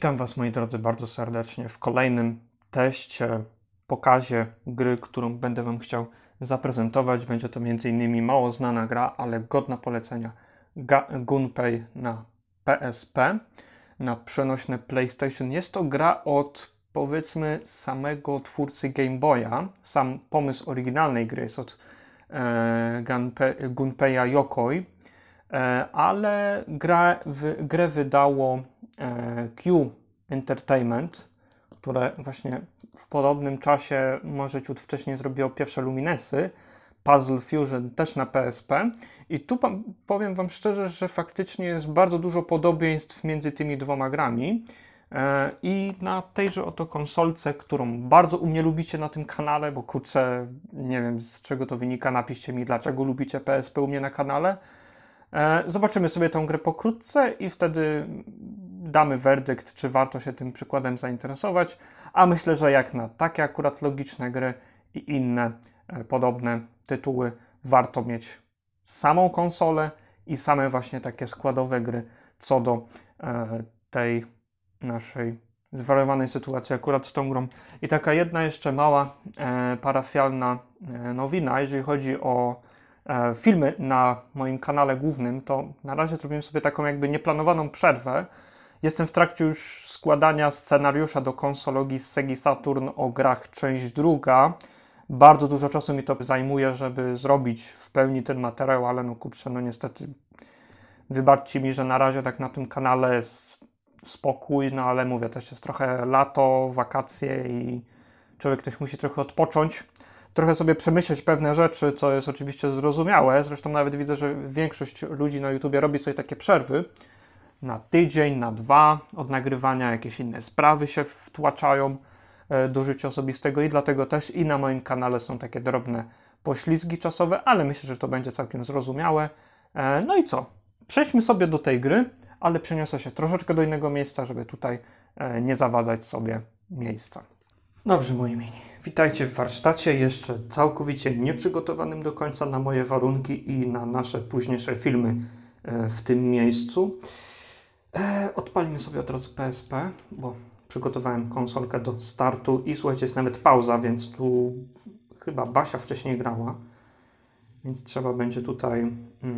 Witam Was, moi drodzy, bardzo serdecznie w kolejnym teście, pokazie gry, którą będę Wam chciał zaprezentować. Będzie to m.in. mało znana gra, ale godna polecenia. Gunpei na PSP, na przenośne PlayStation. Jest to gra od, powiedzmy, samego twórcy Game Boya. Sam pomysł oryginalnej gry jest od Gunpeia Yokoi, ale grę wydało Q Entertainment, które właśnie w podobnym czasie, może ciut wcześniej, zrobiło pierwsze Luminesy, Puzzle Fusion też na PSP. I tu powiem Wam szczerze, że faktycznie jest bardzo dużo podobieństw między tymi dwoma grami. I na tejże oto konsolce, którą bardzo u mnie lubicie na tym kanale, bo kurczę, nie wiem z czego to wynika, napiszcie mi, dlaczego lubicie PSP u mnie na kanale. Zobaczymy sobie tę grę pokrótce i wtedy damy werdykt, czy warto się tym przykładem zainteresować, a myślę, że jak na takie akurat logiczne gry i inne podobne tytuły warto mieć samą konsolę i same właśnie takie składowe gry co do tej naszej zwariowanej sytuacji akurat z tą grą. I taka jedna jeszcze mała parafialna nowina, jeżeli chodzi o filmy na moim kanale głównym, to na razie zrobiłem sobie taką jakby nieplanowaną przerwę. Jestem w trakcie już składania scenariusza do konsologii z Segi Saturn o grach część druga. Bardzo dużo czasu mi to zajmuje, żeby zrobić w pełni ten materiał, ale no kurczę, no niestety wybaczcie mi, że na razie tak na tym kanale jest spokój, no ale mówię, też jest trochę lato, wakacje i człowiek też musi trochę odpocząć. Trochę sobie przemyśleć pewne rzeczy, co jest oczywiście zrozumiałe. Zresztą nawet widzę, że większość ludzi na YouTubie robi sobie takie przerwy na tydzień, na dwa od nagrywania, jakieś inne sprawy się wtłaczają do życia osobistego i dlatego też i na moim kanale są takie drobne poślizgi czasowe, ale myślę, że to będzie całkiem zrozumiałe. No i co? Przejdźmy sobie do tej gry, ale przeniosę się troszeczkę do innego miejsca, żeby tutaj nie zawadzać sobie miejsca. Dobrze, moi mili, witajcie w warsztacie, jeszcze całkowicie nieprzygotowanym do końca na moje warunki i na nasze późniejsze filmy w tym miejscu. Odpalimy sobie od razu PSP, bo przygotowałem konsolkę do startu i słuchajcie, jest nawet pauza, więc tu chyba Basia wcześniej grała, więc trzeba będzie tutaj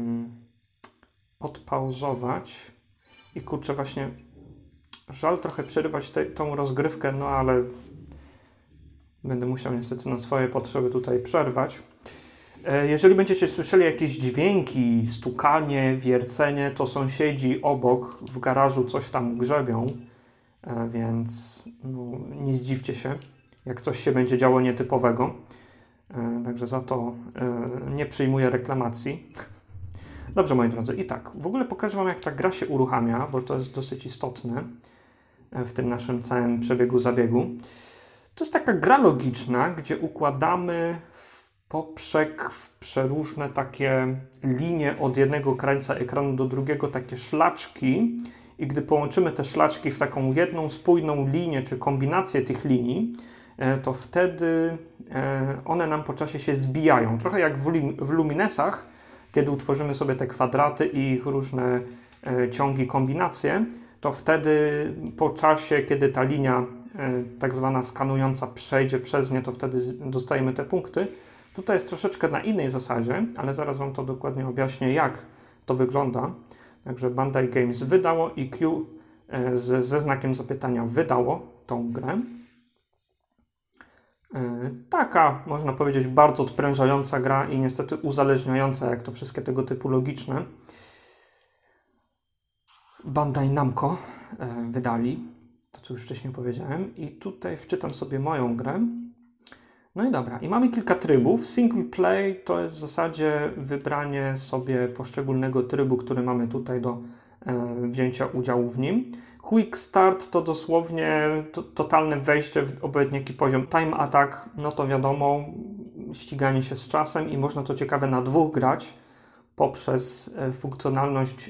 odpauzować i kurczę, właśnie żal trochę przerywać tą rozgrywkę, no ale będę musiał niestety na swoje potrzeby tutaj przerwać. Jeżeli będziecie słyszeli jakieś dźwięki, stukanie, wiercenie, to sąsiedzi obok w garażu coś tam grzebią, więc no, nie zdziwcie się, jak coś się będzie działo nietypowego. Także za to nie przyjmuję reklamacji. Dobrze, moi drodzy, i tak, w ogóle pokażę Wam, jak ta gra się uruchamia, bo to jest dosyć istotne w tym naszym całym przebiegu-zabiegu. To jest taka gra logiczna, gdzie układamy w poprzek, w przeróżne takie linie od jednego krańca ekranu do drugiego, takie szlaczki i gdy połączymy te szlaczki w taką jedną spójną linię, czy kombinację tych linii, to wtedy one nam po czasie się zbijają. Trochę jak w Luminesach, kiedy utworzymy sobie te kwadraty i ich różne ciągi, kombinacje, to wtedy po czasie, kiedy ta linia tak zwana skanująca przejdzie przez nie, to wtedy dostajemy te punkty. Tutaj jest troszeczkę na innej zasadzie, ale zaraz Wam to dokładnie objaśnię, jak to wygląda. Także Bandai Games wydało i Q ze znakiem zapytania wydało tą grę. Taka, można powiedzieć, bardzo odprężająca gra i niestety uzależniająca, jak to wszystkie tego typu logiczne. Bandai Namco wydali, to co już wcześniej powiedziałem, i tutaj wczytam sobie moją grę. No i dobra, i mamy kilka trybów. Single play to jest w zasadzie wybranie sobie poszczególnego trybu, który mamy tutaj do wzięcia udziału w nim. Quick Start to dosłownie totalne wejście w obojętnie jaki poziom. Time Attack, no to wiadomo, ściganie się z czasem i można to ciekawe na dwóch grać poprzez funkcjonalność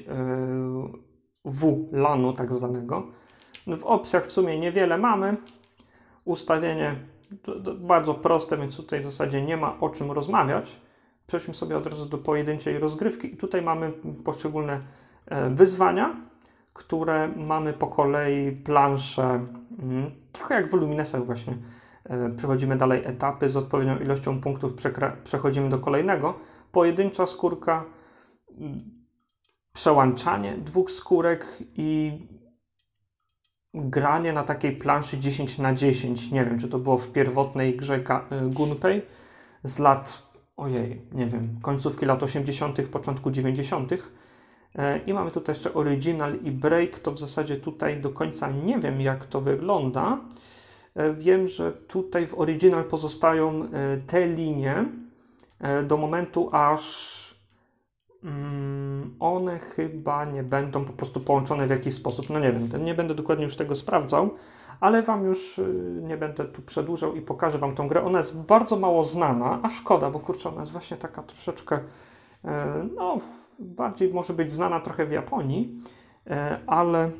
WLAN-u tak zwanego. W opcjach w sumie niewiele mamy. Ustawienie to bardzo proste, więc tutaj w zasadzie nie ma o czym rozmawiać. Przejdźmy sobie od razu do pojedynczej rozgrywki i tutaj mamy poszczególne wyzwania, które mamy po kolei plansze, trochę jak w Luminesach właśnie. Przechodzimy dalej etapy, z odpowiednią ilością punktów przechodzimy do kolejnego. Pojedyncza skórka, przełączanie dwóch skórek i granie na takiej planszy 10 na 10. Nie wiem, czy to było w pierwotnej grze Gunpei z lat, nie wiem, końcówki lat 80., początku 90. I mamy tutaj jeszcze Original i Break. To w zasadzie tutaj do końca nie wiem, jak to wygląda. Wiem, że tutaj w Original pozostają te linie do momentu, aż one chyba nie będą po prostu połączone w jakiś sposób. No nie wiem, nie będę dokładnie już tego sprawdzał, ale Wam już nie będę tu przedłużał i pokażę Wam tą grę. Ona jest bardzo mało znana, a szkoda, bo kurczę, ona jest właśnie taka troszeczkę, no bardziej może być znana trochę w Japonii, ale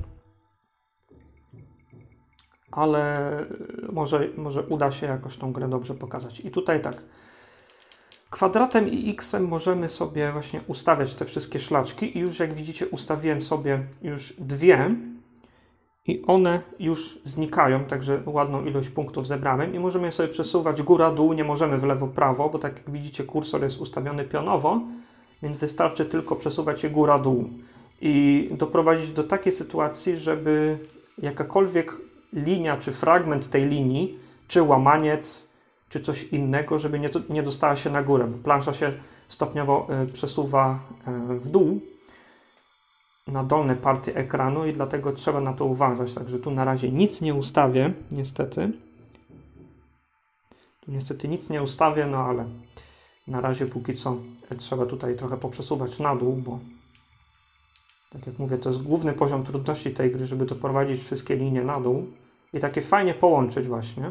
może uda się jakoś tą grę dobrze pokazać. I tutaj tak, kwadratem i X-em możemy sobie właśnie ustawiać te wszystkie szlaczki i już jak widzicie ustawiłem sobie już dwie i one już znikają, także ładną ilość punktów zebrałem i możemy je sobie przesuwać góra-dół, nie możemy w lewo-prawo, bo tak jak widzicie kursor jest ustawiony pionowo, więc wystarczy tylko przesuwać je góra-dół i doprowadzić do takiej sytuacji, żeby jakakolwiek linia czy fragment tej linii, czy łamaniec, czy coś innego, żeby nie dostała się na górę, bo plansza się stopniowo przesuwa w dół na dolne partie ekranu i dlatego trzeba na to uważać. Także tu na razie nic nie ustawię, niestety. Tu niestety nic nie ustawię, no ale na razie póki co trzeba tutaj trochę poprzesuwać na dół, bo tak jak mówię, to jest główny poziom trudności tej gry, żeby doprowadzić wszystkie linie na dół i takie fajnie połączyć właśnie.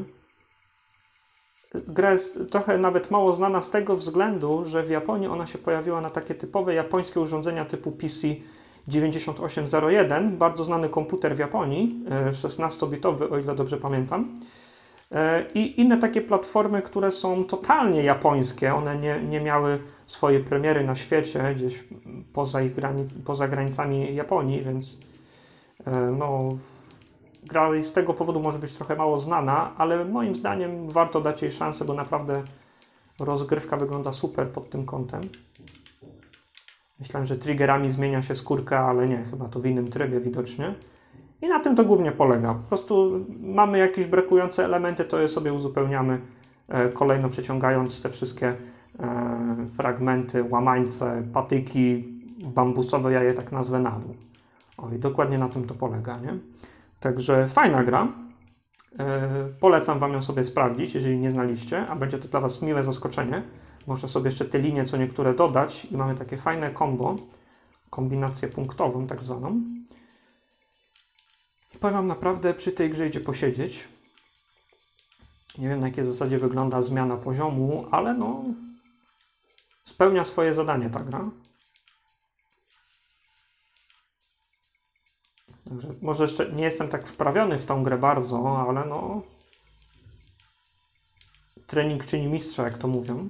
Gra jest trochę nawet mało znana z tego względu, że w Japonii ona się pojawiła na takie typowe japońskie urządzenia typu PC 9801, bardzo znany komputer w Japonii, 16-bitowy, o ile dobrze pamiętam. I inne takie platformy, które są totalnie japońskie, one nie miały swojej premiery na świecie, gdzieś poza granicami Japonii, więc no, gra z tego powodu może być trochę mało znana, ale moim zdaniem warto dać jej szansę, bo naprawdę rozgrywka wygląda super pod tym kątem. Myślałem, że triggerami zmienia się skórka, ale nie, chyba to w innym trybie widocznie. I na tym to głównie polega. Po prostu mamy jakieś brakujące elementy, to je sobie uzupełniamy, kolejno przeciągając te wszystkie fragmenty, łamańce, patyki, bambusowe, ja je tak nazwę, na dół. O, i dokładnie na tym to polega, nie? Także fajna gra. Polecam Wam ją sobie sprawdzić, jeżeli nie znaliście, a będzie to dla Was miłe zaskoczenie. Można sobie jeszcze te linie co niektóre dodać i mamy takie fajne combo, kombinację punktową tak zwaną. I powiem Wam, naprawdę przy tej grze idzie posiedzieć. Nie wiem, na jakiej zasadzie wygląda zmiana poziomu, ale no spełnia swoje zadanie ta gra. Także może jeszcze nie jestem tak wprawiony w tą grę bardzo, ale no trening czyni mistrza, jak to mówią.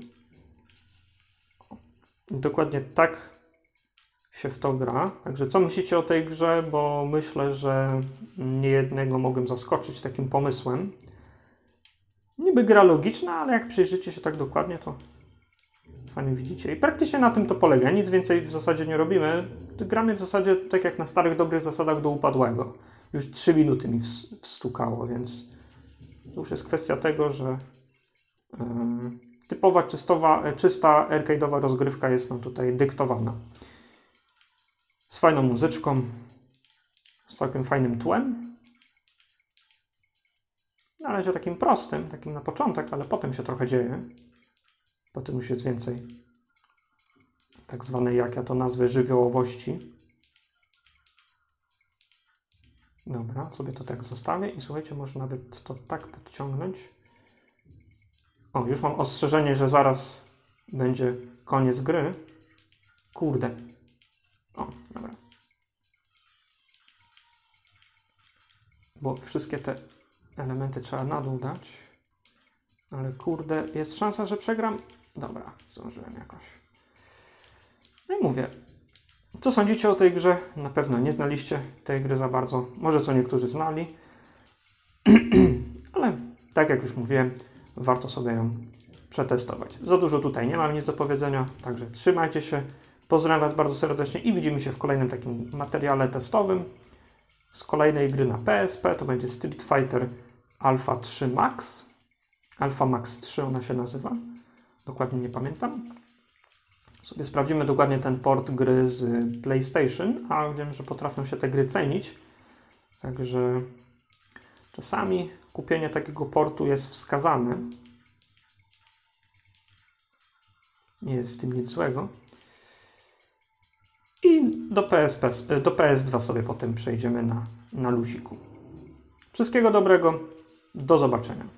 I dokładnie tak się w to gra. Także co myślicie o tej grze? Bo myślę, że niejednego mogłem zaskoczyć takim pomysłem. Niby gra logiczna, ale jak przyjrzycie się tak dokładnie, to sami widzicie. I praktycznie na tym to polega. Nic więcej w zasadzie nie robimy. Gramy w zasadzie tak jak na starych, dobrych zasadach do upadłego. Już 3 minuty mi wstukało, więc to już jest kwestia tego, że typowa, czysta arcade'owa rozgrywka jest nam tutaj dyktowana. Z fajną muzyczką, z całkiem fajnym tłem. Na razie takim prostym, takim na początek, ale potem się trochę dzieje. Potem już jest więcej tak zwanej, jak ja to nazwę, żywiołowości. Dobra, sobie to tak zostawię i słuchajcie, może nawet to tak podciągnąć. O, już mam ostrzeżenie, że zaraz będzie koniec gry. Kurde. O, dobra. Bo wszystkie te elementy trzeba na dół dać. Ale kurde, jest szansa, że przegram. Dobra, zdążyłem jakoś. No i mówię, Co sądzicie o tej grze? Na pewno nie znaliście tej gry za bardzo. Może co niektórzy znali. Ale tak jak już mówiłem, warto sobie ją przetestować. Za dużo tutaj nie mam nic do powiedzenia, także trzymajcie się. Pozdrawiam Was bardzo serdecznie i widzimy się w kolejnym takim materiale testowym z kolejnej gry na PSP. To będzie Street Fighter Alpha 3 Max. Alpha Max 3 ona się nazywa. Dokładnie nie pamiętam. Sobie sprawdzimy dokładnie ten port gry z PlayStation, a wiem, że potrafią się te gry cenić. Także czasami kupienie takiego portu jest wskazane. Nie jest w tym nic złego. I do PS2 sobie potem przejdziemy na luziku. Wszystkiego dobrego. Do zobaczenia.